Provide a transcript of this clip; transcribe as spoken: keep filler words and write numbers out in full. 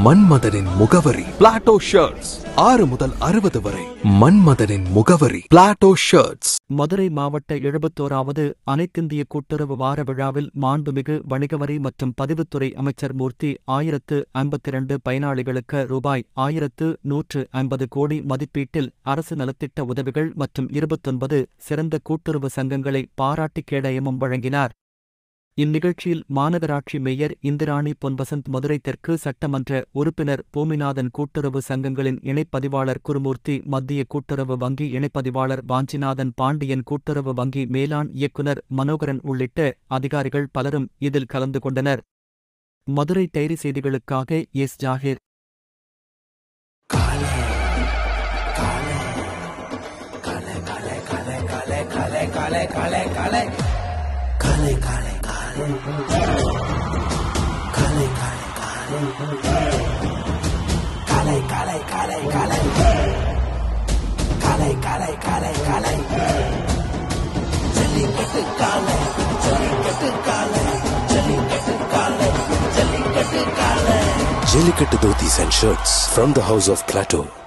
மன்மதனின் முகவரி Plato shirts. ஆறு முதல் அறுபது வரை மன்மதனின் முகவரி பிளாட்டோ ஷர்ட்ஸ். மதுரை மாவட்ட எழுபத்தோராவது அனைத்திந்திய கூட்டுறவு வார விழாவில் மாண்புமிகு வணிகவரி மற்றும் பதிவுத்துறை அமைச்சர் மூர்த்தி ஆயிரத்து ஐம்பத்தி இரண்டு பயனாளிகளுக்கு ரூபாய் ஆயிரத்து நூற்று ஐம்பது கோடி மதிப்பீட்டில் அரசு நலத்திட்ட உதவிகள் மற்றும் இருபத்தொன்பது சிறந்த கூட்டுறவு சங்கங்களை பாராட்டி கேடயமும் வழங்கினார். இந்நிகழ்ச்சியில் மாநகராட்சி மேயர் இந்திராணி பொன்வசந்த், மதுரை தெற்கு சட்டமன்ற உறுப்பினர் பூமிநாதன், கூட்டுறவு சங்கங்களின் இணைப்பதிவாளர் குருமூர்த்தி, மத்திய கூட்டுறவு வங்கி இணைப்பதிவாளர் வாஞ்சிநாதன் பாண்டியன், கூட்டுறவு வங்கி மேலாண் இயக்குநர் மனோகரன் உள்ளிட்ட அதிகாரிகள் பலரும் இதில் கலந்து கொண்டனர். மதுரை டைரி செய்திகளுக்காக S Zakir. Kale kale kale kale kale kale kale kale kale kale kale kale Jallikattu kale Jallikattu kale Jallikattu kale Jallikattu kale Jallikattu dhotis and shirts from the house of Plateau.